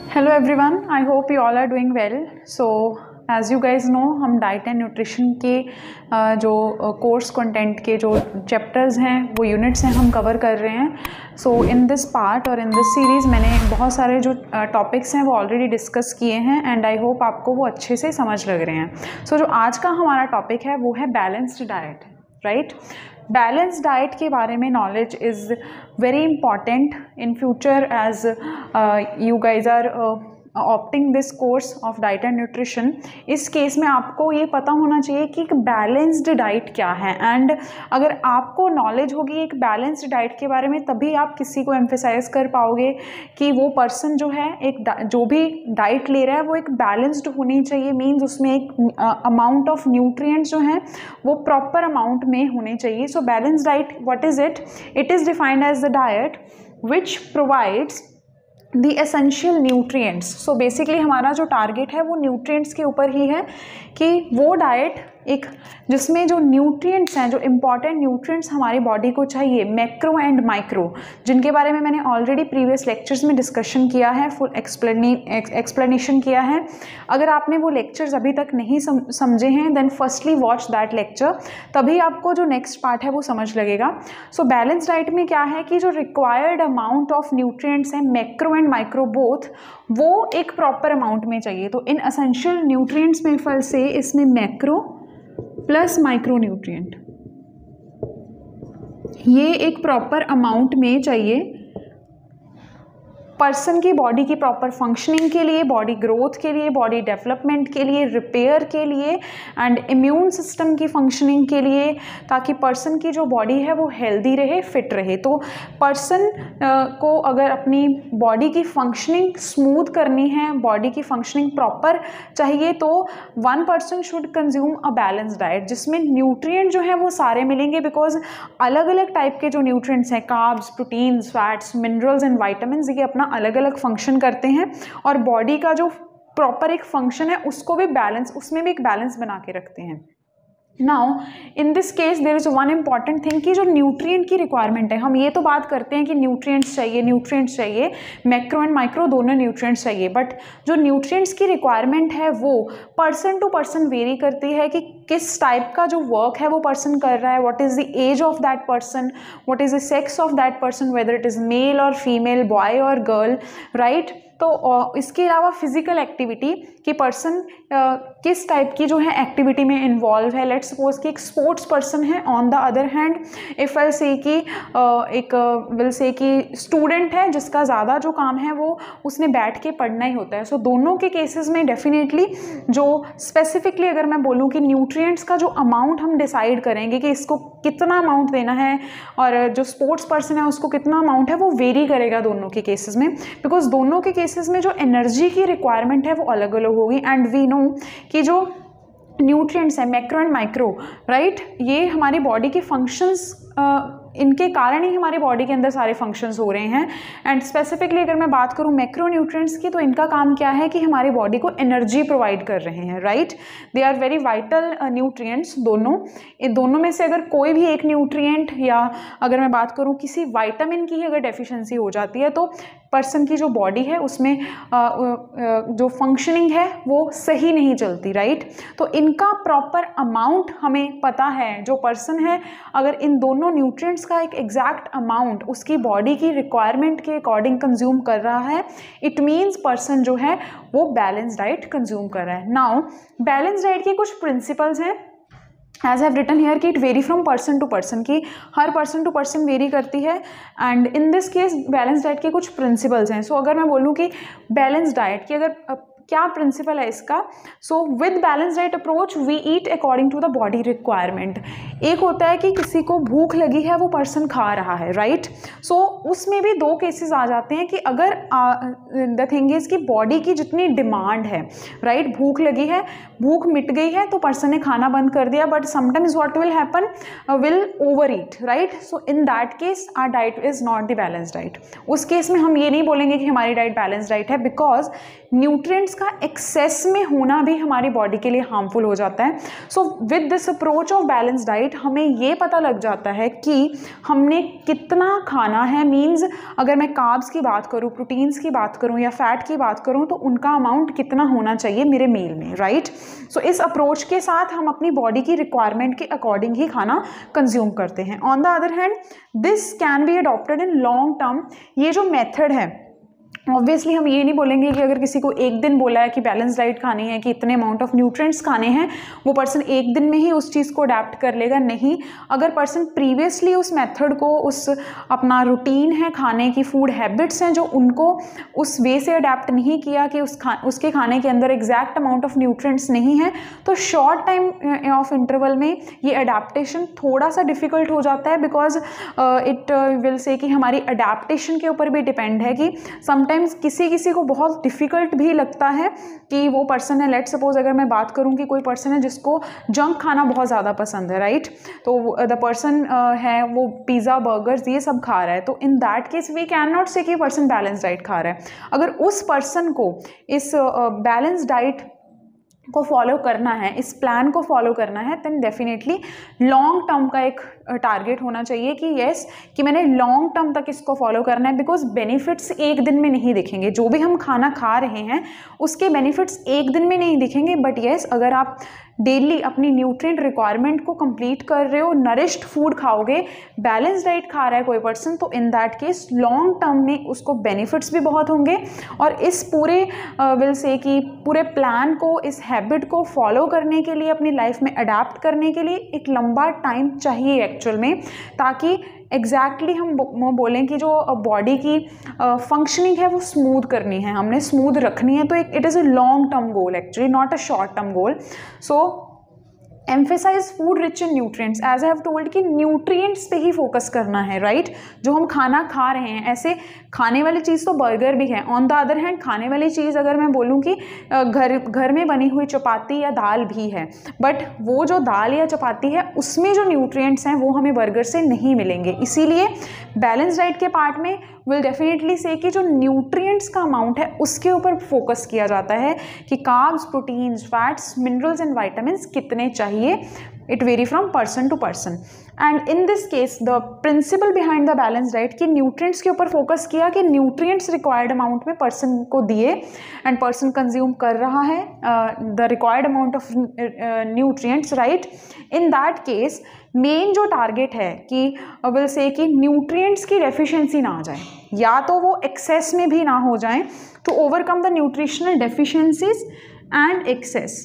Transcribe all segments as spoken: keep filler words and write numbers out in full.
Hello everyone, I hope you all are doing well. So as you guys know, हम diet and nutrition के uh, जो course uh, content के जो chapters हैं, वो units हैं, हम कवर कर रहे हैं। सो इन दिस पार्ट और इन दिस सीरीज़ मैंने बहुत सारे जो टॉपिक्स uh, हैं वो ऑलरेडी डिस्कस किए हैं एंड आई होप आपको वो अच्छे से समझ लग रहे हैं। सो so, जो आज का हमारा टॉपिक है वो है balanced diet, right. Balance diet के बारे में knowledge is very important in future as you guys are opting this course of diet and nutrition. इस केस में आपको ये पता होना चाहिए कि एक बैलेंस्ड डाइट क्या है, एंड अगर आपको नॉलेज होगी एक बैलेंस्ड डाइट के बारे में, तभी आप किसी को एम्फेसाइज कर पाओगे कि वो पर्सन जो है एक जो भी डाइट ले रहा है वो एक बैलेंस्ड होनी चाहिए। मीन्स उसमें एक अमाउंट ऑफ न्यूट्रिएंट्स जो हैं वो प्रॉपर अमाउंट में होने चाहिए। So balanced diet what is it? It is defined as the diet which provides the essential nutrients. So basically हमारा जो टारगेट है वो न्यूट्रिएंट्स के ऊपर ही है कि वो डाइट एक जिसमें जो न्यूट्रिएंट्स हैं, जो इम्पॉर्टेंट न्यूट्रिएंट्स हमारी बॉडी को चाहिए, मैक्रो एंड माइक्रो, जिनके बारे में मैंने ऑलरेडी प्रीवियस लेक्चर्स में डिस्कशन किया है, फुल एक्सप्लेनी एक्सप्लेनेशन किया है। अगर आपने वो लेक्चर्स अभी तक नहीं सम, समझे हैं then firstly watch that lecture, तभी आपको जो नेक्स्ट पार्ट है वो समझ लगेगा। सो बैलेंस डाइट में क्या है कि जो रिक्वायर्ड अमाउंट ऑफ न्यूट्रिएंट्स हैं, मैक्रो एंड माइक्रो बोथ, वो एक प्रॉपर अमाउंट में चाहिए। तो इन एसेंशियल न्यूट्रिएंट्स में फल से इसमें मैक्रो प्लस माइक्रो न्यूट्रिएंट, ये एक प्रॉपर अमाउंट में चाहिए पर्सन की बॉडी की प्रॉपर फंक्शनिंग के लिए, बॉडी ग्रोथ के लिए, बॉडी डेवलपमेंट के लिए, रिपेयर के लिए एंड इम्यून सिस्टम की फंक्शनिंग के लिए, ताकि पर्सन की जो बॉडी है वो हेल्दी रहे, फिट रहे। तो पर्सन को अगर अपनी बॉडी की फंक्शनिंग स्मूथ करनी है, बॉडी की फंक्शनिंग प्रॉपर चाहिए, तो one person should consume a balance diet जिसमें न्यूट्रिएंट जो है वो सारे मिलेंगे, बिकॉज अलग अलग टाइप के जो न्यूट्रिएंट्स हैं, carbs, proteins, fats, minerals and vitamins, ये अपना अलग अलग फंक्शन करते हैं और बॉडी का जो प्रॉपर एक फंक्शन है उसको भी बैलेंस, उसमें भी एक बैलेंस बना के रखते हैं। Now in this case there is one important thing कि जो न्यूट्रिएंट की रिक्वायरमेंट है, हम ये तो बात करते हैं कि न्यूट्रिएंट्स चाहिए, न्यूट्रिएंट्स चाहिए, मैक्रो एंड माइक्रो दोनों न्यूट्रिएंट्स चाहिए, बट जो न्यूट्रिएंट्स की रिक्वायरमेंट है वो पर्सन टू पर्सन वेरी करती है कि किस टाइप का जो वर्क है वो पर्सन कर रहा है, what is the age of that person, what is the sex of that person, whether it is male और फीमेल, बॉय और गर्ल, राइट। तो इसके अलावा फिजिकल एक्टिविटी कि पर्सन किस टाइप की जो है एक्टिविटी में इन्वॉल्व है। लेट्स सपोज कि एक स्पोर्ट्स पर्सन है, on the other hand if will say कि एक विल से कि स्टूडेंट है जिसका ज़्यादा जो काम है वो उसने बैठ के पढ़ना ही होता है। सो so, दोनों के केसेस में डेफिनेटली जो स्पेसिफिकली अगर मैं बोलूँ कि न्यूट्रिएंट्स का जो अमाउंट हम डिसाइड करेंगे कि इसको कितना अमाउंट देना है और जो स्पोर्ट्स पर्सन है उसको कितना अमाउंट है, वो वेरी करेगा दोनों के केसेस में, बिकॉज दोनों के केसेस में जो एनर्जी की रिक्वायरमेंट है वो अलग अलग होगी। एंड वी नो कि जो न्यूट्रिएंट्स है मैक्रो एंड माइक्रो, राइट, ये हमारी बॉडी के फंक्शंस, इनके कारण ही हमारी बॉडी के अंदर सारे फंक्शंस हो रहे हैं। एंड स्पेसिफिकली अगर मैं बात करूं मैक्रो न्यूट्रिएंट्स की, तो इनका काम क्या है कि हमारी बॉडी को एनर्जी प्रोवाइड कर रहे हैं, right. They are very vital nutrients दोनों। इन दोनों में से अगर कोई भी एक न्यूट्रिएंट या अगर मैं बात करूं किसी वाइटामिन की ही अगर डेफिशिएंसी हो जाती है, तो पर्सन की जो बॉडी है उसमें जो फंक्शनिंग है वो सही नहीं चलती, राइट। तो इनका प्रॉपर अमाउंट हमें पता है, जो पर्सन है अगर इन दोनों न्यूट्रिएंट्स का एक एग्जैक्ट अमाउंट उसकी बॉडी की रिक्वायरमेंट के अकॉर्डिंग कंज्यूम कर रहा है, इट मीन्स पर्सन जो है वो बैलेंस डाइट कंज्यूम कर रहा है। नाउ बैलेंस डाइट के कुछ प्रिंसिपल्स हैं, एज हैव रिटन हियर कि it vary from person to person, की हर पर्सन टू पर्सन वेरी करती है। And in this case balance diet के कुछ प्रिंसिपल्स हैं। सो so, अगर मैं बोलूँ कि बैलेंस डाइट की अगर uh, क्या प्रिंसिपल है इसका, so with balance diet approach we eat according to the body requirement. एक होता है कि किसी को भूख लगी है, वो पर्सन खा रहा है, राइट। सो so, उसमें भी दो केसेस आ जाते हैं कि अगर द थिंग इज कि बॉडी की जितनी डिमांड है, राइट, भूख लगी है, भूख मिट गई है तो पर्सन ने खाना बंद कर दिया, but sometimes what will happen, will overeat, right. So in that case our diet is not the balance diet. उस केस में हम ये नहीं बोलेंगे कि हमारी डाइट बैलेंस डाइट है, बिकॉज न्यूट्रिएंट्स का एक्सेस में होना भी हमारी बॉडी के लिए हार्मफुल हो जाता है। So with this approach of balance diet हमें ये पता लग जाता है कि हमने कितना खाना है, मीन्स अगर मैं कार्ब्स की बात करूँ, प्रोटीन्स की बात करूँ या फैट की बात करूँ तो उनका अमाउंट कितना होना चाहिए मेरे मील में, राइट। सो इस अप्रोच के साथ हम अपनी बॉडी की रिक्वायरमेंट के अकॉर्डिंग ही खाना कंज्यूम करते हैं। On the other hand this can be adopted in long term. ये जो मेथड है, ऑब्वियसली हम ये नहीं बोलेंगे कि अगर किसी को एक दिन बोला है कि बैलेंस डाइट खानी है, कि इतने अमाउंट ऑफ न्यूट्रिएंट्स खाने हैं, वो पर्सन एक दिन में ही उस चीज़ को अडेप्ट कर लेगा। नहीं, अगर पर्सन प्रीवियसली उस मेथड को, उस अपना रूटीन है खाने की, फूड हैबिट्स हैं जो उनको उस वे से अडेप्ट नहीं किया कि उस खा उसके खाने के अंदर एग्जैक्ट अमाउंट ऑफ न्यूट्रिएंट्स नहीं है, तो शॉर्ट टाइम ऑफ इंटरवल में ये अडेप्टेशन थोड़ा सा डिफ़िकल्ट हो जाता है। बिकॉज इट विल से कि हमारी अडेप्टेशन के ऊपर भी डिपेंड है कि समटाइम किसी किसी को बहुत डिफ़िकल्ट भी लगता है कि वो पर्सन है, लेट सपोज अगर मैं बात करूं कि कोई पर्सन है जिसको जंक खाना बहुत ज़्यादा पसंद है, राइट, तो द पर्सन है वो पिज़्ज़ा, बर्गर्स ये सब खा रहा है, तो in that case we can not say कि पर्सन बैलेंस डाइट खा रहा है। अगर उस पर्सन को इस बैलेंस uh, डाइट को फॉलो करना है, इस प्लान को फॉलो करना है, देन डेफिनेटली लॉन्ग टर्म का एक टारगेट होना चाहिए कि येस कि मैंने लॉन्ग टर्म तक इसको फॉलो करना है। बिकॉज बेनिफिट्स एक दिन में नहीं दिखेंगे, जो भी हम खाना खा रहे हैं उसके बेनिफिट्स एक दिन में नहीं दिखेंगे, बट येस अगर आप डेली अपनी न्यूट्रिएंट रिक्वायरमेंट को कंप्लीट कर रहे हो, नरिश्ड फूड खाओगे, बैलेंस डाइट खा रहा है कोई पर्सन, तो in that case long term में उसको बेनिफिट्स भी बहुत होंगे। और इस पूरे विल से कि पूरे प्लान को, इस हैबिट को फॉलो करने के लिए, अपनी लाइफ में अडेप्ट करने के लिए एक लंबा टाइम चाहिए एक्चुअल में, ताकि एग्जैक्टली exactly हम बोलें कि जो बॉडी की फंक्शनिंग uh, है वो स्मूथ करनी है, हमने स्मूथ रखनी है, तो एक it is a long term goal actually, not a short term goal. So emphasise food rich in nutrients, as I have told कि न्यूट्रिएंट्स पे ही फोकस करना है, राइट right? जो हम खाना खा रहे हैं, ऐसे खाने वाली चीज़ तो बर्गर भी है। ऑन द अदर हैंड खाने वाली चीज़ अगर मैं बोलूँ कि घर घर में बनी हुई चपाती या दाल भी है, बट वो जो दाल या चपाती है उसमें जो न्यूट्रिएंट्स हैं वो हमें बर्गर से नहीं मिलेंगे। इसीलिए बैलेंस डाइट के पार्ट में विल डेफिनेटली से कि जो न्यूट्रिएंट्स का अमाउंट है उसके ऊपर फोकस किया जाता है कि carbs, proteins, fats, minerals and vitamins कितने चाहिए। It vary from person to person. And in this case the principle behind the balance diet कि न्यूट्रिएंट्स के ऊपर फोकस किया कि न्यूट्रिएंट्स रिक्वायर्ड अमाउंट में पर्सन को दिए एंड पर्सन कंज्यूम कर रहा है the required amount of nutrients, right. In that case main जो टारगेट है कि विल से कि न्यूट्रिएंट्स की डेफिशिएंसी ना आ जाए, या तो वो एक्सेस में भी ना हो जाए, तो overcome the nutritional deficiencies and excess,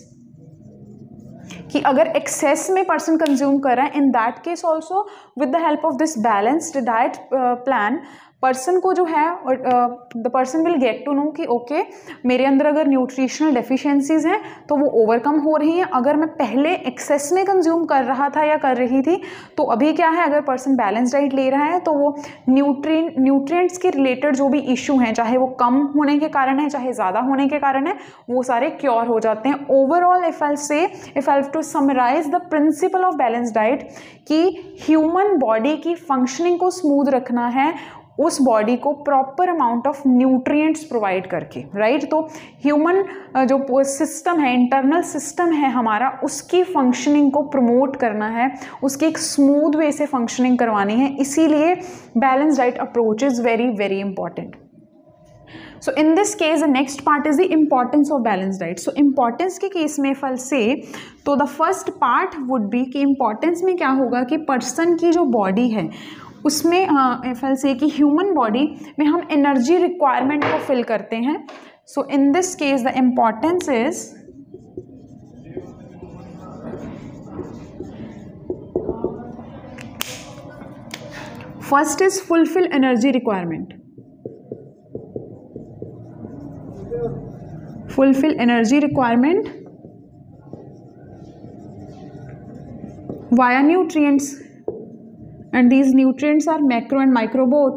कि अगर एक्सेस में पर्सन कंज्यूम कर रहा है, in that case also with the help of this balanced diet plan person को जो है the person will get to know कि ओके okay, मेरे अंदर अगर न्यूट्रिशनल डेफिशिएंसीज हैं तो वो ओवरकम हो रही हैं। अगर मैं पहले एक्सेस में कंज्यूम कर रहा था या कर रही थी, तो अभी क्या है, अगर पर्सन बैलेंस डाइट ले रहा है तो वो न्यूट्रिएंट न्यूट्रिएंट्स के रिलेटेड जो भी इशू हैं, चाहे वो कम होने के कारण है चाहे ज़्यादा होने के कारण है, वो सारे क्योर हो जाते हैं। Overall if I say if I have to summarise the principle of balance diet कि ह्यूमन बॉडी की फंक्शनिंग को स्मूथ रखना है, उस बॉडी को proper amount of nutrients provide करके, राइट। तो ह्यूमन जो सिस्टम है, इंटरनल सिस्टम है हमारा, उसकी फंक्शनिंग को प्रमोट करना है, उसकी एक स्मूथ वे से फंक्शनिंग करवानी है। इसीलिए balance diet approach is very very important. So in this case the next part is the importance of balance diet. So importance के केस में फल से तो the first part would be कि इम्पॉर्टेंस में क्या होगा कि पर्सन की जो बॉडी है उसमें एफ एल से कि ह्यूमन बॉडी में हम एनर्जी रिक्वायरमेंट को फिल करते हैं। So in this case the importance is first is fulfil energy requirement, fulfil energy requirement via nutrients, and these nutrients are macro and micro both.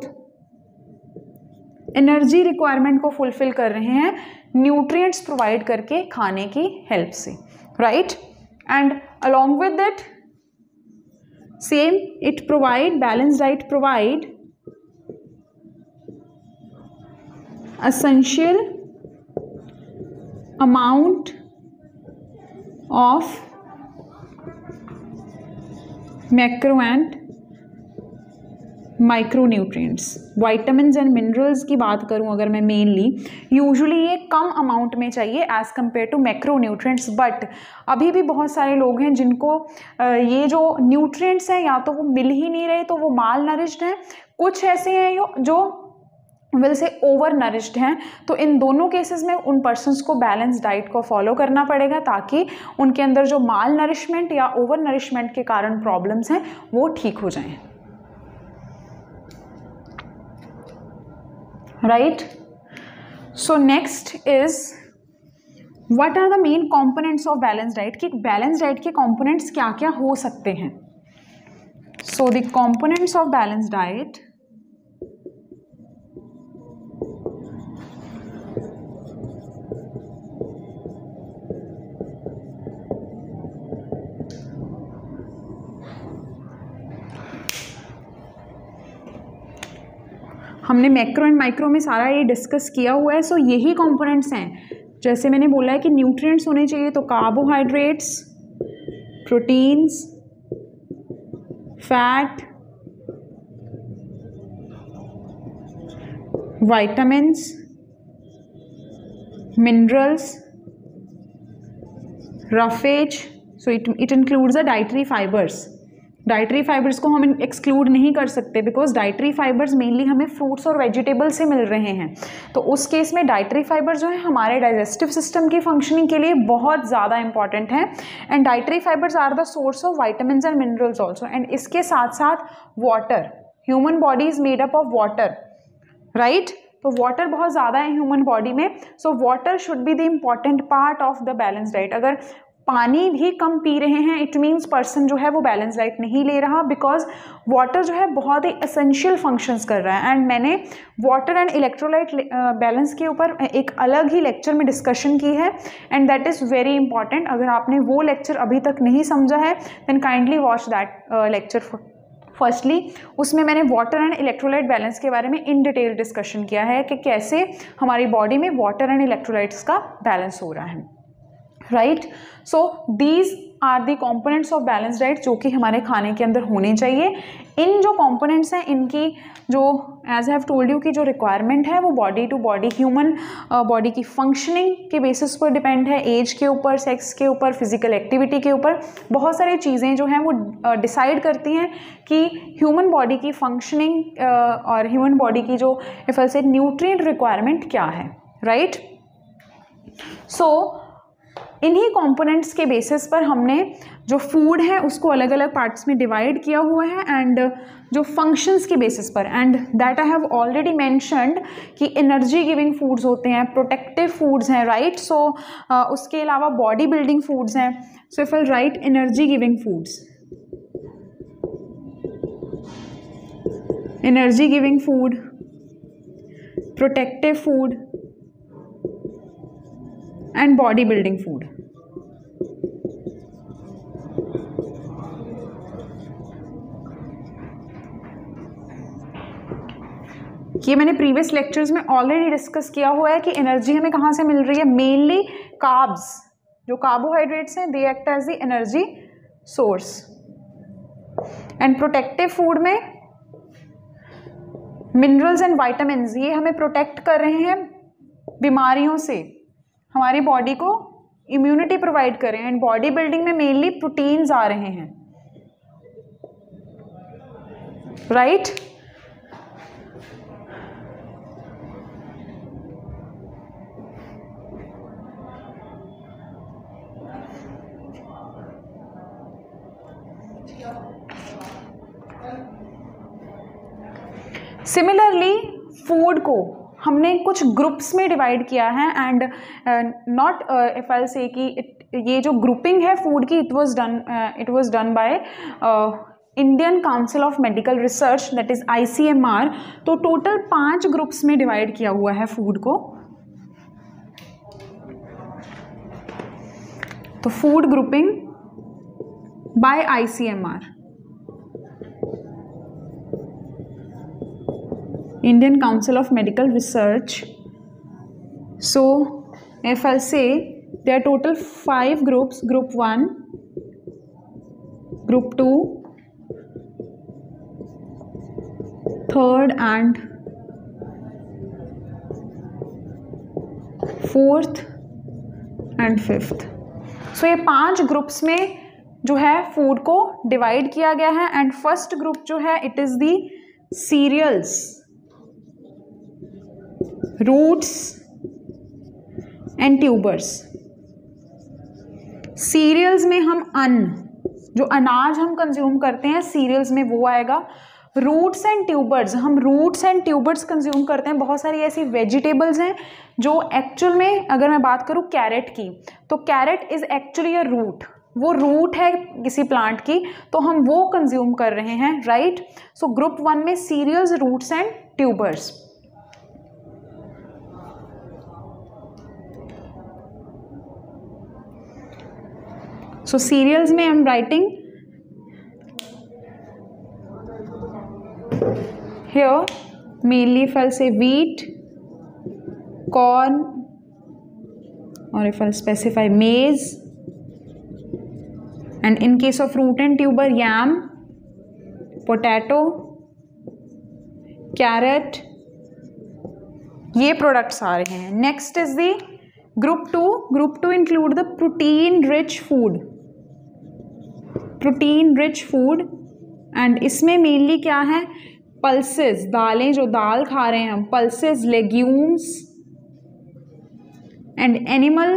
Energy requirement को fulfil कर रहे हैं nutrients provide करके खाने की help से, right. And along with that same it provide balance diet provide essential amount of macro and micronutrients, vitamins and minerals की बात करूं अगर मैं मेनली, यूजुअली ये कम अमाउंट में चाहिए as compare to macronutrients, but अभी भी बहुत सारे लोग हैं जिनको ये जो न्यूट्रिएंट्स हैं या तो वो मिल ही नहीं रहे, तो वो माल नरिश्ड हैं, कुछ ऐसे हैं जो विल से ओवर नरिश्ड हैं। तो इन दोनों केसेस में उन पर्सन्स को बैलेंस डाइट को फॉलो करना पड़ेगा ताकि उनके अंदर जो माल नरिशमेंट या ओवर नरिशमेंट के कारण प्रॉब्लम्स हैं वो ठीक हो जाएं। Right, so next is what are the main components of balance diet, कि बैलेंस डाइट के कंपोनेंट्स क्या क्या हो सकते हैं। So the components of balance diet हमने मैक्रो एंड माइक्रो में सारा ये डिस्कस किया हुआ है। सो यही कंपोनेंट्स हैं, जैसे मैंने बोला है कि न्यूट्रिएंट्स होने चाहिए, तो carbohydrates, proteins, fat, vitamins, minerals, roughage, so it it includes the dietary fibres. Dietary fibres को हम एक्सक्लूड नहीं कर सकते बिकॉज डाइटरी फाइबर्स मेनली हमें फ्रूट्स और वेजिटेबल से मिल रहे हैं, तो उस केस में डाइटरी फाइबर जो है हमारे डाइजेस्टिव सिस्टम की फंक्शनिंग के लिए बहुत ज़्यादा इंपॉर्टेंट है। And dietary fibres are the source of vitamins and minerals also. And इसके साथ साथ water, human body is made up of water, right, तो वाटर बहुत ज़्यादा है ह्यूमन बॉडी में, so water should be the important part of the balance diet. अगर पानी भी कम पी रहे हैं इट मीन्स पर्सन जो है वो बैलेंस डाइट नहीं ले रहा, बिकॉज वाटर जो है बहुत ही एसेंशियल फंक्शंस कर रहा है। एंड मैंने वाटर एंड इलेक्ट्रोलाइट बैलेंस के ऊपर एक अलग ही लेक्चर में डिस्कशन की है and that is very important. अगर आपने वो लेक्चर अभी तक नहीं समझा है then kindly watch that lecture firstly. उसमें मैंने वाटर एंड इलेक्ट्रोलाइट बैलेंस के बारे में इन डिटेल डिस्कशन किया है कि कैसे हमारी बॉडी में वाटर एंड इलेक्ट्रोलाइट्स का बैलेंस हो रहा है, right. So these are the components of balance diet जो कि हमारे खाने के अंदर होने चाहिए। इन जो कॉम्पोनेंट्स हैं इनकी जो as I have told you की जो रिक्वायरमेंट है वो body to body, human body की फंक्शनिंग के बेसिस पर डिपेंड है, एज के ऊपर, सेक्स के ऊपर, फिजिकल एक्टिविटी के ऊपर, बहुत सारी चीज़ें जो हैं वो डिसाइड uh, करती हैं कि ह्यूमन बॉडी की फंक्शनिंग uh, और ह्यूमन बॉडी की जो इफ आई से न्यूट्रिएंट रिक्वायरमेंट क्या है, राइट। सो इन्हीं कंपोनेंट्स के बेसिस पर हमने जो फूड है उसको अलग अलग पार्ट्स में डिवाइड किया हुआ है एंड जो फंक्शंस के बेसिस पर, and that I have already mentioned कि एनर्जी गिविंग फूड्स होते हैं, प्रोटेक्टिव फूड्स हैं, राइट। सो उसके अलावा बॉडी बिल्डिंग फूड्स हैं। So if I write energy giving foods, energy giving food, protective food and body building food. ये मैंने previous lectures में ऑलरेडी डिस्कस किया हुआ है कि एनर्जी हमें कहाँ से मिल रही है, मेनली कार्ब्स, जो कार्बोहाइड्रेट्स हैं they act as the energy source. And protective food में मिनरल्स एंड विटामिन्स, ये हमें प्रोटेक्ट कर रहे हैं बीमारियों से, हमारी बॉडी को इम्यूनिटी प्रोवाइड करें। एंड बॉडी बिल्डिंग में मेनली प्रोटीन्स आ रहे हैं, राइट। सिमिलरली फूड को हमने कुछ ग्रुप्स में डिवाइड किया है and not if I say कि ये जो ग्रुपिंग है फूड की it was done it was done by Indian Council of Medical Research that is I C M R. तो टोटल पांच ग्रुप्स में डिवाइड किया हुआ है फूड को। तो food grouping by I C M R, Indian Council of Medical Research. So if I'll say there are total five groups, group one, group two, third and fourth and fifth. So ये पांच groups में जो है food को divide किया गया है and first group जो है it is the cereals, roots and tubers. Cereals में हम अन्न, जो अनाज हम कंज्यूम करते हैं सीरियल्स में वो आएगा. रूट्स एंड ट्यूबर्स, हम रूट्स एंड ट्यूबर्स कंज्यूम करते हैं. बहुत सारी ऐसी वेजिटेबल्स हैं जो एक्चुअल में, अगर मैं बात करूँ कैरेट की, तो carrot is actually a root, वो रूट है किसी प्लांट की, तो हम वो कंज्यूम कर रहे हैं, राइट. सो ग्रुप वन में cereals, roots and tubers. So cereals में I am writing here mainly if I'll say wheat, corn, or if I'll specify maize, and in case of root and tuber yam, potato, carrot, ये products आ रहे हैं. Next is the group two. Group two include the protein rich food, protein rich food, and इसमें mainly क्या है, pulses, दालें, जो दाल खा रहे हैं हम, pulses, legumes and animal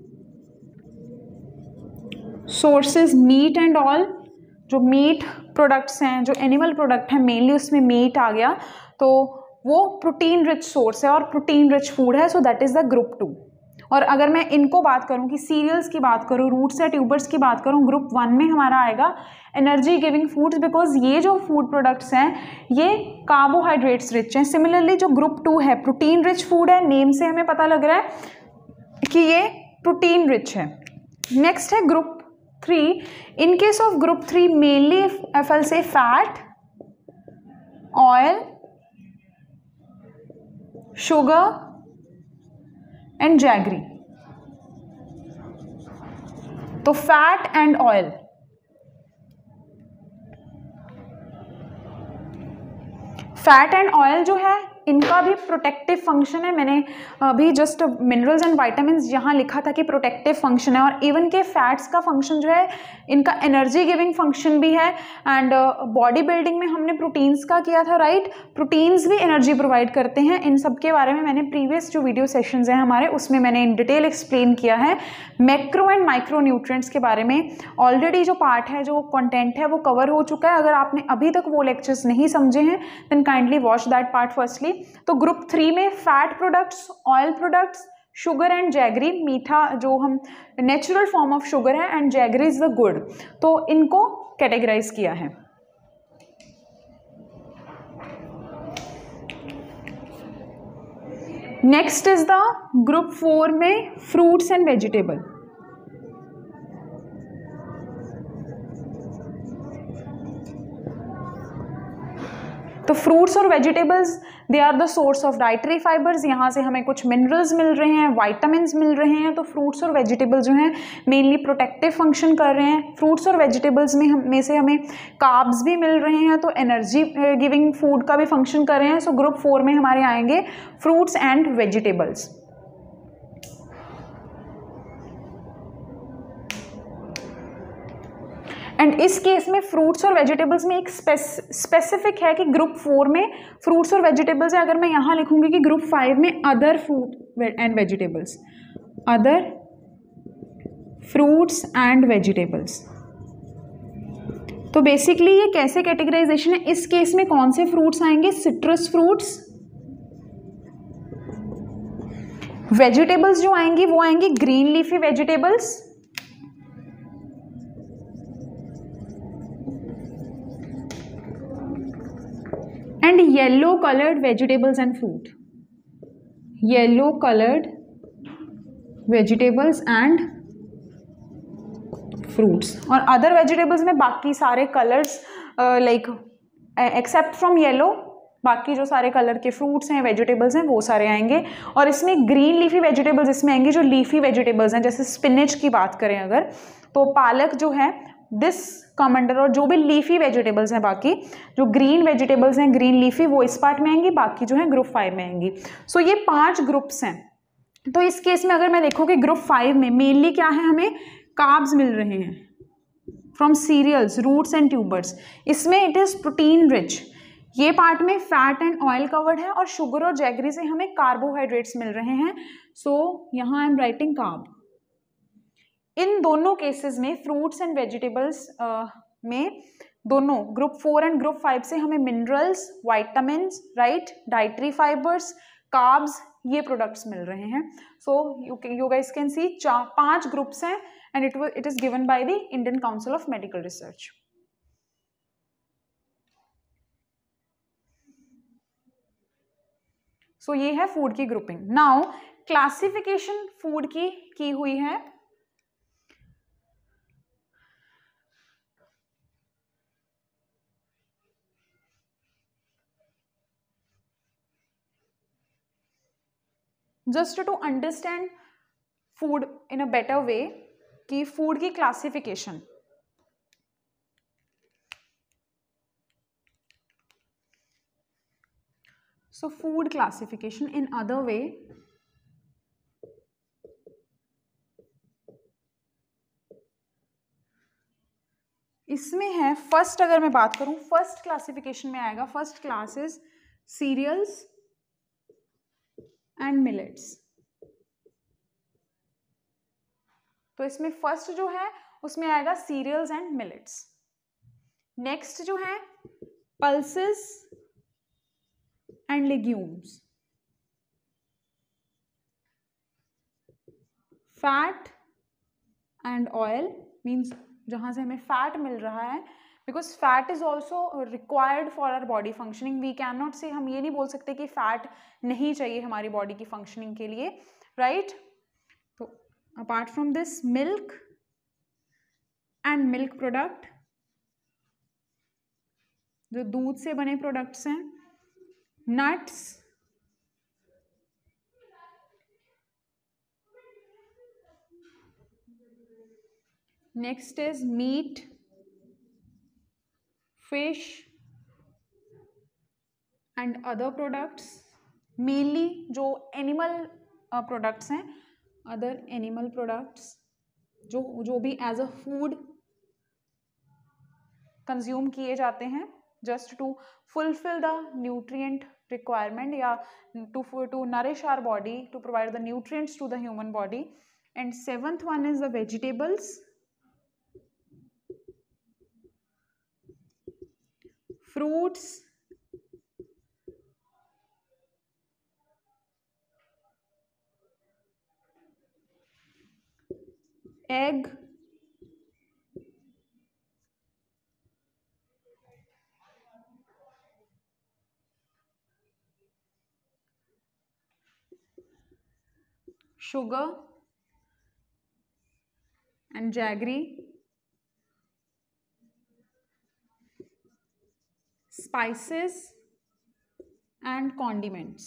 sources, meat and all. जो मीट प्रोडक्ट्स हैं, जो एनिमल प्रोडक्ट हैं मेनली उसमें मीट आ गया, तो वो प्रोटीन रिच सोर्स है और प्रोटीन रिच फूड है. So that is the group two. और अगर मैं इनको बात करूं कि सीरियल्स की बात करूं, रूट्स या ट्यूबर्स की बात करूं, ग्रुप वन में हमारा आएगा एनर्जी गिविंग फूड्स, बिकॉज ये जो फूड प्रोडक्ट्स हैं ये कार्बोहाइड्रेट्स रिच हैं. सिमिलरली जो ग्रुप टू है प्रोटीन रिच फूड है, नेम से हमें पता लग रहा है कि ये प्रोटीन रिच है. नेक्स्ट है group three. In case of group three mainly if I say fat, oil, sugar and jaggery. तो fat and oil, fat and oil जो है इनका भी प्रोटेक्टिव फंक्शन है. मैंने अभी जस्ट मिनरल्स एंड वाइटामिन्स यहाँ लिखा था कि प्रोटेक्टिव फंक्शन है, और इवन के फैट्स का फंक्शन जो है इनका एनर्जी गिविंग फंक्शन भी है. एंड बॉडी बिल्डिंग में हमने प्रोटीन्स का किया था, राइट. प्रोटीन्स भी एनर्जी प्रोवाइड करते हैं. इन सब के बारे में मैंने प्रीवियस जो वीडियो सेशंस हैं हमारे, उसमें मैंने इन डिटेल एक्सप्लेन किया है. मैक्रो एंड माइक्रो न्यूट्रिएंट्स के बारे में ऑलरेडी जो पार्ट है, जो कंटेंट है, वो कवर हो चुका है. अगर आपने अभी तक वो लेक्चर्स नहीं समझे हैं then kindly watch that part firstly. तो ग्रुप थ्री में fat products, oil products, sugar and jaggery, मीठा जो हम नेचुरल फॉर्म ऑफ शुगर है, and jaggery is the gur. तो इनको कैटेगराइज किया है. Next is the group four में फ्रूट्स एंड वेजिटेबल. तो फ्रूट्स और vegetables they are the source of dietary fibres. यहाँ से हमें कुछ मिनरल्स मिल रहे हैं, वाइटामिन्स मिल रहे हैं. तो फ्रूट्स और वेजिटेबल्स जो हैं मेनली प्रोटेक्टिव फंक्शन कर रहे हैं. फ्रूट्स और वेजिटेबल्स में हम में से हमें कार्ब्स भी मिल रहे हैं, तो एनर्जी गिविंग फूड का भी फंक्शन कर रहे हैं. सो ग्रुप फोर में हमारे आएंगे फ्रूट्स एंड वेजिटेबल्स. एंड इस केस में फ्रूट्स और वेजिटेबल्स में एक स्पेसिफिक है कि ग्रुप फोर में फ्रूट्स और वेजिटेबल्स है. अगर मैं यहाँ लिखूंगी कि ग्रुप फाइव में other fruit and vegetables, other fruits and vegetables, तो बेसिकली ये कैसे कैटेगराइजेशन है. इस केस में कौन से फ्रूट्स आएंगे, सिट्रस फ्रूट्स. वेजिटेबल्स जो आएंगी वो आएंगी green leafy vegetables, and yellow colored vegetables and fruit, yellow colored vegetables and fruits. और अदर वेजिटेबल्स में बाकी सारे colours like except from yellow, बाकी जो सारे कलर के फ्रूट्स हैं, वेजिटेबल्स हैं, वो सारे आएंगे। और इसमें ग्रीन लीफी वेजिटेबल्स इसमें आएंगे, जो लीफी वेजिटेबल्स हैं, जैसे स्पिनच की बात करें अगर, तो पालक जो है दिस कम अंडर, और जो भी लीफी वेजिटेबल्स हैं, बाकी जो ग्रीन वेजिटेबल्स हैं ग्रीन लीफी, वो इस पार्ट में आएंगी, बाकी जो है ग्रुप फाइव में आएंगी। सो so, ये पांच ग्रुप्स हैं। तो इस केस में अगर मैं देखूँ कि ग्रुप फाइव में मेनली क्या है, हमें कार्ब्स मिल रहे हैं from cereals, roots and tubers. इसमें इट इज प्रोटीन रिच, ये पार्ट में फैट एंड ऑयल कवर्ड है, और शुगर और जैगरी से हमें कार्बोहाइड्रेट्स मिल रहे हैं। सो so, यहाँ आई एम राइटिंग कार्ब। इन दोनों केसेस में फ्रूट्स एंड वेजिटेबल्स में दोनों group four and group five से हमें minerals, vitamins, right, dietary fibres, carbs, ये प्रोडक्ट्स मिल रहे हैं। So you you guys can see चार पांच ग्रुप्स हैं, and it it is given by the Indian Council of Medical Research. So ये है फूड की ग्रुपिंग। नाउ क्लासिफिकेशन फूड की की हुई है। Just to understand food in a better way, कि फूड की classification, so food classification in other way, इसमें है फर्स्ट, अगर मैं बात करूं फर्स्ट क्लासिफिकेशन में आएगा, first class is cereals and millets. तो इसमें फर्स्ट जो है उसमें आएगा सीरियल्स एंड मिलेट्स। नेक्स्ट जो है pulses and legumes, fat and oil, means जहां से हमें फैट मिल रहा है, because fat is also required for our body functioning. We can not say, हम ये नहीं बोल सकते कि फैट नहीं चाहिए हमारी बॉडी की फंक्शनिंग के लिए, राइट right? तो apart from this milk and milk product, जो दूध से बने प्रोडक्ट्स हैं, nuts, next is meat, fish and other products, mainly जो एनिमल प्रोडक्ट्स हैं, अदर एनिमल प्रोडक्ट्स जो जो भी एज अ फूड कंज्यूम किए जाते हैं, just to fulfil the nutrient requirement, या to to nourish our body, to provide the nutrients to the human body. And seventh one is the vegetables, fruits, egg, sugar and jaggery, spices and condiments.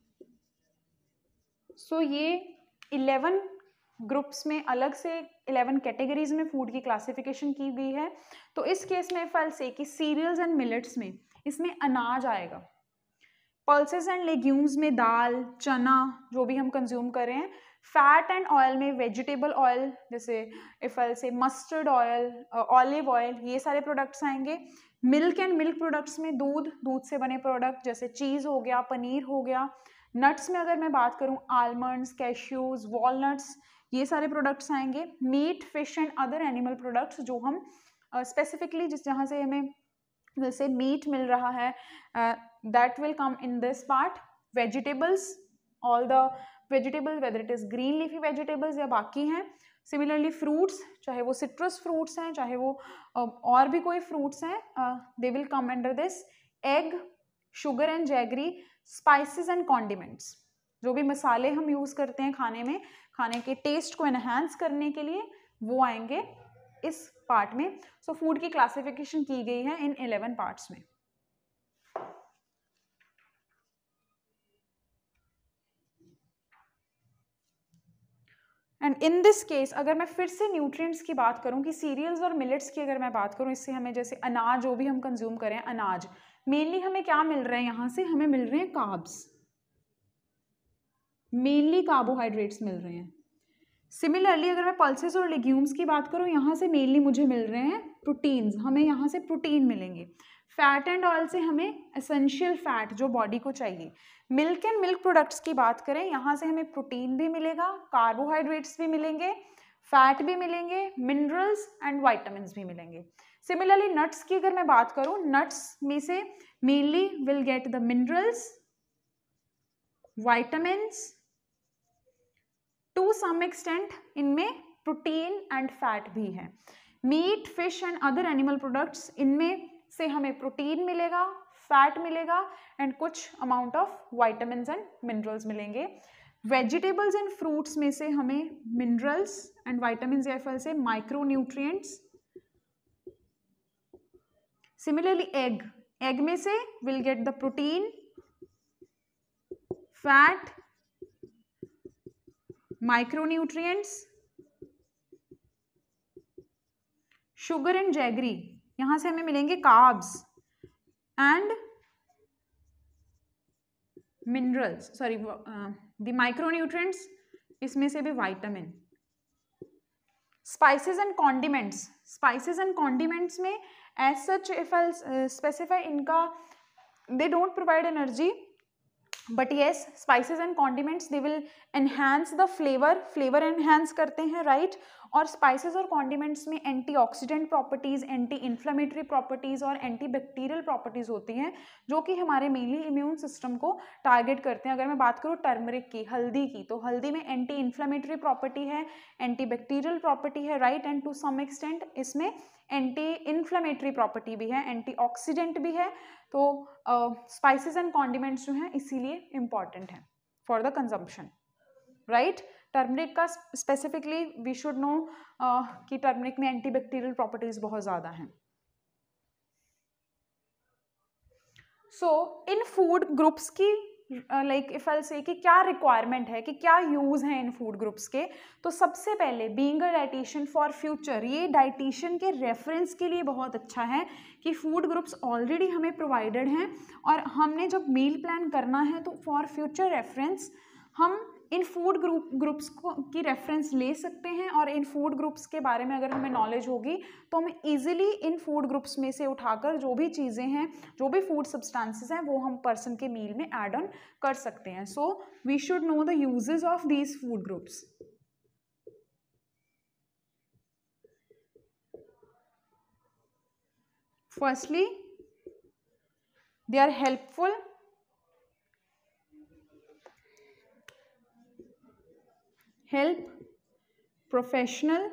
So so, ये eleven groups में अलग से eleven categories में food की classification की गई है। तो इस केस में फल से कि सीरियल्स एंड मिलेट्स में इसमें अनाज आएगा, पल्सेस एंड लेग्यूम्स में दाल, चना जो भी हम कंज्यूम कर रहे हैं, फैट एंड ऑयल में वेजिटेबल ऑयल जैसे इफल से मस्टर्ड ऑयल, ऑलिव ऑयल, ये सारे प्रोडक्ट्स आएंगे। मिल्क एंड मिल्क प्रोडक्ट्स में दूध, दूध से बने प्रोडक्ट जैसे चीज़ हो गया, पनीर हो गया। नट्स में अगर मैं बात करूं आलमंड्स, कैश्यूज, वॉलनट्स, ये सारे प्रोडक्ट्स आएंगे। Meat, fish and other animal products जो हम स्पेसिफिकली uh, जिस जहाँ से हमें जैसे मीट मिल रहा है, that will come in this part. Vegetables, all the vegetable whether it is green leafy vegetables या बाकी हैं। सिमिलरली फ्रूट्स, चाहे वो सिट्रस फ्रूट्स हैं, चाहे वो uh, और भी कोई फ्रूट्स हैं, they will come under this. Egg, sugar and jaggery, spices and condiments, जो भी मसाले हम यूज़ करते हैं खाने में, खाने के टेस्ट को एनहांस करने के लिए, वो आएंगे इस पार्ट में। सो फूड की क्लासिफिकेशन की गई है इन इलेवन पार्ट्स में। एंड इन दिस केस अगर मैं फिर से न्यूट्रिएंट्स की बात करूं कि सीरियल्स और मिलेट्स की अगर मैं बात करूं, इससे हमें जैसे अनाज जो भी हम कंज्यूम करें, अनाज मेनली हमें क्या मिल रहा है, यहाँ से हमें मिल रहे हैं कार्ब्स, मेनली कार्बोहाइड्रेट्स मिल रहे हैं। सिमिलरली अगर मैं पल्सेस और लेग्यूम्स की बात करूं, यहाँ से मेनली मुझे मिल रहे हैं प्रोटीन्स, हमें यहाँ से प्रोटीन मिलेंगे। फैट एंड ऑयल से हमें एसेंशियल फैट जो बॉडी को चाहिए। मिल्क एंड मिल्क प्रोडक्ट्स की बात करें, यहाँ से हमें प्रोटीन भी मिलेगा, कार्बोहाइड्रेट्स भी मिलेंगे, फैट भी मिलेंगे, मिनरल्स एंड वाइटामिन्स भी मिलेंगे। सिमिलरली नट्स की अगर मैं बात करूं, नट्स में से mainly will get the minerals, vitamins, to some extent इनमें प्रोटीन एंड फैट भी है। Meat, fish and other animal products, इनमें से हमें प्रोटीन मिलेगा, फैट मिलेगा एंड कुछ amount of vitamins and minerals मिलेंगे। वेजिटेबल्स एंड फ्रूट्स में से हमें मिनरल्स एंड वाइटामिन्स या फल से micronutrients. Similarly egg, egg में से will get the protein, fat, micronutrients. Sugar and jaggery, यहां से हमें मिलेंगे carbs and minerals, sorry the micronutrients, इसमें से भी vitamin. Spices and condiments, spices and condiments में as such if I specify, इनका they don't provide energy, but yes spices and condiments they will enhance the flavour, flavour enhance करते हैं, right right? और spices और condiments में antioxidant properties, anti inflammatory properties और anti bacterial properties होती हैं, जो कि हमारे मेनली इम्यून सिस्टम को टारगेट करते हैं। अगर मैं बात करूँ टर्मरिक की, हल्दी की, तो हल्दी में एंटी इन्फ्लेमेटरी प्रॉपर्टी है, एंटी बैक्टीरियल प्रॉपर्टी है, right, and to some extent इसमें एंटी इन्फ्लेमेटरी प्रॉपर्टी भी है, एंटीऑक्सीडेंट भी है। तो स्पाइसेस एंड कॉन्डिमेंट्स जो हैं इसीलिए इंपॉर्टेंट हैं for the consumption, right. Turmeric का स्पेसिफिकली वी शुड नो कि टर्मरिक में एंटीबैक्टीरियल प्रॉपर्टीज बहुत ज़्यादा हैं। सो इन फूड ग्रुप्स की लाइक इफ आई से कि क्या रिक्वायरमेंट है, कि क्या यूज़ है इन फूड ग्रुप्स के, तो सबसे पहले being a dietitian for future, ये डाइटिशियन के रेफरेंस के लिए बहुत अच्छा है कि फूड ग्रुप्स ऑलरेडी हमें प्रोवाइडेड हैं, और हमने जब मील प्लान करना है तो फॉर फ्यूचर रेफरेंस हम इन फूड ग्रुप ग्रुप्स को की रेफरेंस ले सकते हैं। और इन फूड ग्रुप्स के बारे में अगर हमें नॉलेज होगी तो हम इजीली इन फूड ग्रुप्स में से उठाकर जो भी चीज़ें हैं, जो भी फूड सब्सटेंसेस हैं, वो हम पर्सन के मील में ऐड ऑन कर सकते हैं। So we should know the uses of these food groups. Firstly they are helpful help professional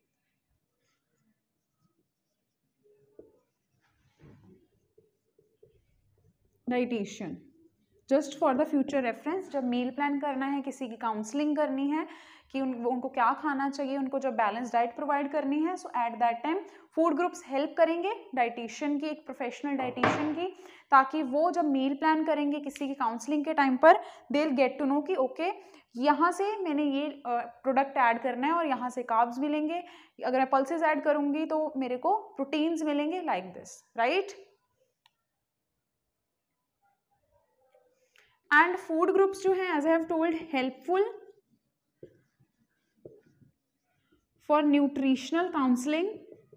dietitian just for the future reference. जब मील प्लान करना है, किसी की काउंसलिंग करनी है कि उन उनको क्या खाना चाहिए, उनको जब बैलेंस डाइट प्रोवाइड करनी है, so at that time food groups help करेंगे डाइटिशियन की, एक प्रोफेशनल डाइटिशियन की, ताकि वो जब मील प्लान करेंगे किसी की काउंसलिंग के टाइम पर, they will get to know कि ओके यहाँ से मैंने ये प्रोडक्ट ऐड करना है और यहाँ से कार्ब्स मिलेंगे, अगर मैं पल्सेस ऐड करूँगी तो मेरे को प्रोटीन्स मिलेंगे, like this, right. And food groups जो हैं as I have told helpful for nutritional counselling,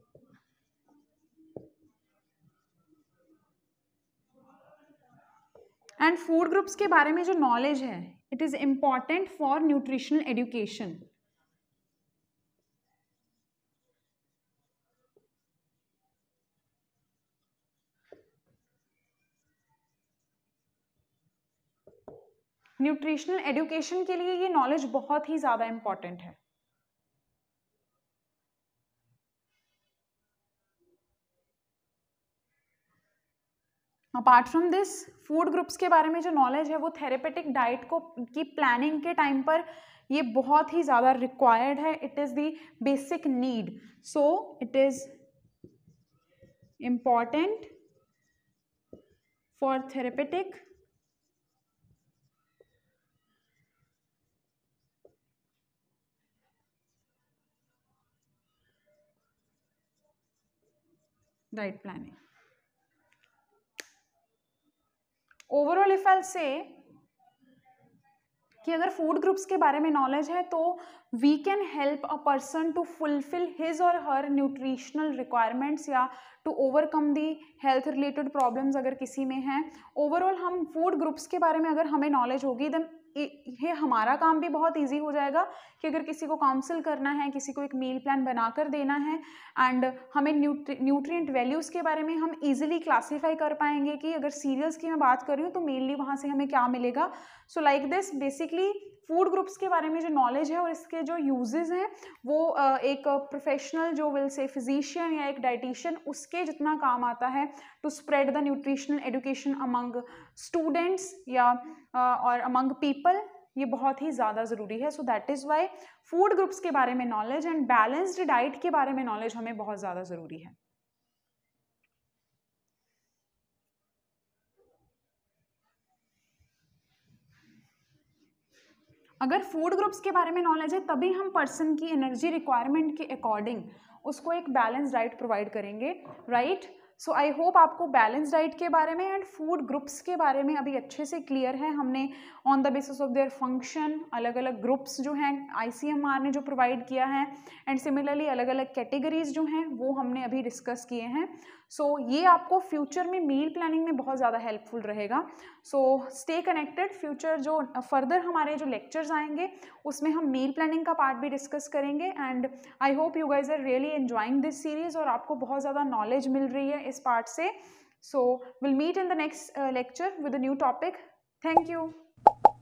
and food groups के बारे में जो नॉलेज है it is important for nutritional education. Nutritional education के लिए ये नॉलेज बहुत ही ज़्यादा इम्पॉर्टेंट है। Apart from this food groups के बारे में जो नॉलेज है वो थेरेपेटिक डाइट को की प्लानिंग के टाइम पर ये बहुत ही ज़्यादा रिक्वायर्ड है। It is the basic need, so it is important for therapeutic diet planning. Overall if I say कि अगर फूड ग्रुप्स के बारे में नॉलेज है तो we can help a person to fulfil his और हर न्यूट्रिशनल रिक्वायरमेंट्स या to overcome the health related problems अगर किसी में हैं। ओवरऑल हम फूड ग्रुप्स के बारे में अगर हमें नॉलेज होगी देन ये हमारा काम भी बहुत इजी हो जाएगा कि अगर किसी को काउंसिल करना है, किसी को एक मील प्लान बनाकर देना है एंड हमें न्यूट्रि न्यूट्रिएंट वैल्यूज़ के बारे में हम इजीली क्लासीफाई कर पाएंगे कि अगर सीरियल्स की मैं बात कर रही हूँ तो मेनली वहाँ से हमें क्या मिलेगा। So like this basically food groups के बारे में जो नॉलेज है और इसके जो यूजेस हैं वो एक प्रोफेशनल जो विल से फिजिशियन या एक डाइटिशियन उसके जितना काम आता है to spread the nutritional education among students या और अमंग पीपल, ये बहुत ही ज़्यादा ज़रूरी है। So that is why food groups के बारे में नॉलेज एंड बैलेंस्ड डाइट के बारे में नॉलेज हमें बहुत ज़्यादा ज़रूरी है। अगर फूड ग्रुप्स के बारे में नॉलेज है तभी हम पर्सन की एनर्जी रिक्वायरमेंट के अकॉर्डिंग उसको एक बैलेंस डाइट प्रोवाइड करेंगे, राइट। सो आई होप आपको बैलेंस डाइट के बारे में एंड फूड ग्रुप्स के बारे में अभी अच्छे से क्लियर है। हमने on the basis of their function अलग अलग ग्रुप्स जो हैं आईसीएमआर ने जो प्रोवाइड किया है एंड सिमिलरली अलग अलग कैटेगरीज जो हैं वो हमने अभी डिस्कस किए हैं। सो so, ये आपको फ्यूचर में मील प्लानिंग में बहुत ज़्यादा हेल्पफुल रहेगा। सो स्टे कनेक्टेड, फ्यूचर जो फर्दर हमारे जो लेक्चर्स आएंगे उसमें हम मील प्लानिंग का पार्ट भी डिस्कस करेंगे and I hope you guys are really enjoying this series और आपको बहुत ज़्यादा नॉलेज मिल रही है इस पार्ट से। So will meet in the next lecture with a new topic. Thank you.